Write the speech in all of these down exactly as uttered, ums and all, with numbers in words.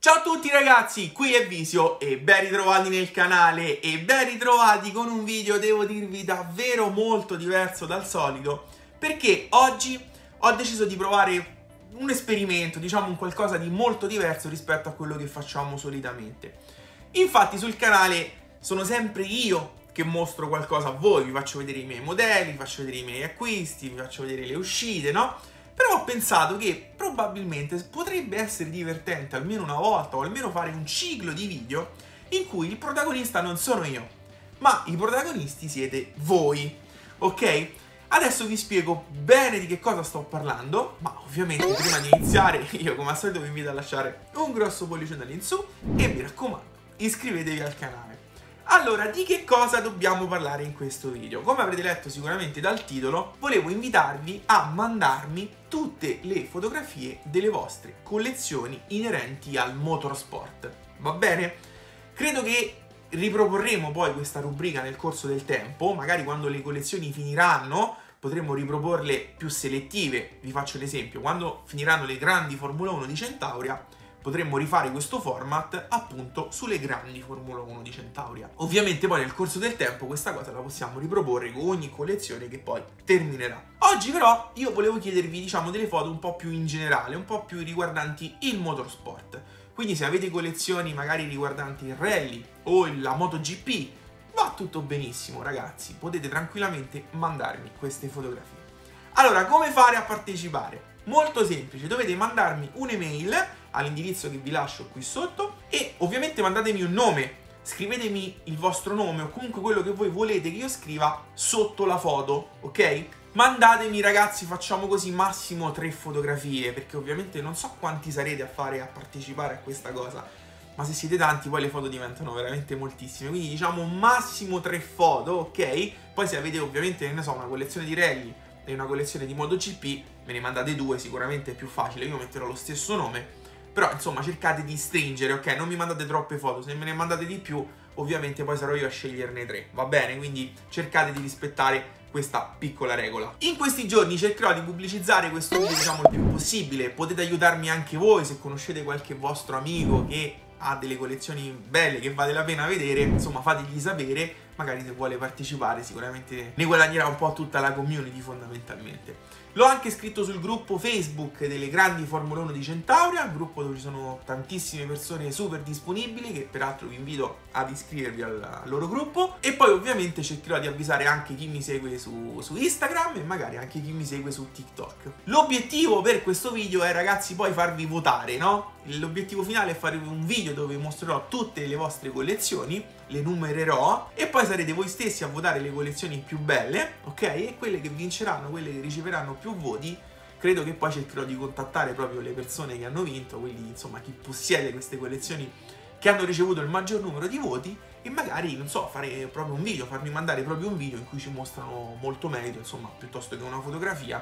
Ciao a tutti ragazzi, qui è Visio e ben ritrovati nel canale e ben ritrovati con un video, devo dirvi, davvero molto diverso dal solito, perché oggi ho deciso di provare un esperimento, diciamo un qualcosa di molto diverso rispetto a quello che facciamo solitamente. Infatti sul canale sono sempre io che mostro qualcosa a voi, vi faccio vedere i miei modelli, vi faccio vedere i miei acquisti, vi faccio vedere le uscite, no? Però ho pensato che probabilmente potrebbe essere divertente almeno una volta o almeno fare un ciclo di video in cui il protagonista non sono io, ma i protagonisti siete voi, ok? Adesso vi spiego bene di che cosa sto parlando, ma ovviamente prima di iniziare io come al solito vi invito a lasciare un grosso pollicione all'insù e mi raccomando, iscrivetevi al canale. Allora, di che cosa dobbiamo parlare in questo video? Come avrete letto sicuramente dal titolo, volevo invitarvi a mandarmi tutte le fotografie delle vostre collezioni inerenti al motorsport. Va bene? Credo che riproporremo poi questa rubrica nel corso del tempo, magari quando le collezioni finiranno potremo riproporle più selettive. Vi faccio l'esempio, quando finiranno le grandi Formula uno di Centauria potremmo rifare questo format appunto sulle grandi Formula uno di Centauria. Ovviamente poi nel corso del tempo questa cosa la possiamo riproporre con ogni collezione che poi terminerà. Oggi però io volevo chiedervi, diciamo, delle foto un po' più in generale, un po' più riguardanti il motorsport. Quindi se avete collezioni magari riguardanti il rally o la MotoGP, va tutto benissimo ragazzi, potete tranquillamente mandarmi queste fotografie. Allora, come fare a partecipare? Molto semplice, dovete mandarmi un'email all'indirizzo che vi lascio qui sotto e ovviamente mandatemi un nome, scrivetemi il vostro nome o comunque quello che voi volete che io scriva sotto la foto, ok? Mandatemi ragazzi, facciamo così, massimo tre fotografie, perché ovviamente non so quanti sarete a fare, a partecipare a questa cosa, ma se siete tanti poi le foto diventano veramente moltissime, quindi diciamo massimo tre foto, ok? Poi se avete ovviamente, ne so, una collezione di rally e una collezione di MotoGP, me ne mandate due, sicuramente è più facile, io metterò lo stesso nome. Però insomma cercate di stringere, ok? Non mi mandate troppe foto, se me ne mandate di più ovviamente poi sarò io a sceglierne tre, va bene? Quindi cercate di rispettare questa piccola regola. In questi giorni cercherò di pubblicizzare questo video, diciamo, il più possibile. Potete aiutarmi anche voi se conoscete qualche vostro amico che ha delle collezioni belle che vale la pena vedere, insomma fategli sapere, magari se vuole partecipare sicuramente ne guadagnerà un po' tutta la community fondamentalmente. L'ho anche scritto sul gruppo Facebook delle grandi Formula uno di Centauria, un gruppo dove ci sono tantissime persone super disponibili, che peraltro vi invito ad iscrivervi al, al loro gruppo. E poi ovviamente cercherò di avvisare anche chi mi segue su, su Instagram e magari anche chi mi segue su TikTok. L'obiettivo per questo video è, ragazzi, poi farvi votare, no? L'obiettivo finale è fare un video dove mostrerò tutte le vostre collezioni, le numererò e poi sarete voi stessi a votare le collezioni più belle, ok? E quelle che vinceranno, quelle che riceveranno più voti, credo che poi cercherò di contattare proprio le persone che hanno vinto, quindi insomma chi possiede queste collezioni che hanno ricevuto il maggior numero di voti, e magari, non so, fare proprio un video, farmi mandare proprio un video in cui ci mostrano molto meglio, insomma, piuttosto che una fotografia,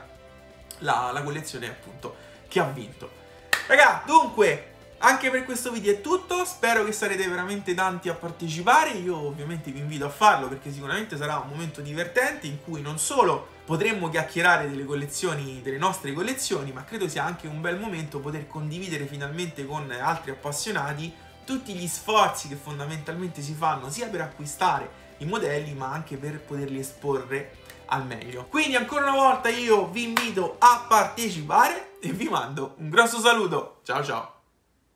la, la collezione appunto che ha vinto. Raga, dunque, anche per questo video è tutto, spero che sarete veramente tanti a partecipare, io ovviamente vi invito a farlo perché sicuramente sarà un momento divertente in cui non solo potremmo chiacchierare delle collezioni, delle nostre collezioni, ma credo sia anche un bel momento poter condividere finalmente con altri appassionati tutti gli sforzi che fondamentalmente si fanno sia per acquistare i modelli ma anche per poterli esporre al meglio. Quindi ancora una volta io vi invito a partecipare e vi mando un grosso saluto, ciao ciao!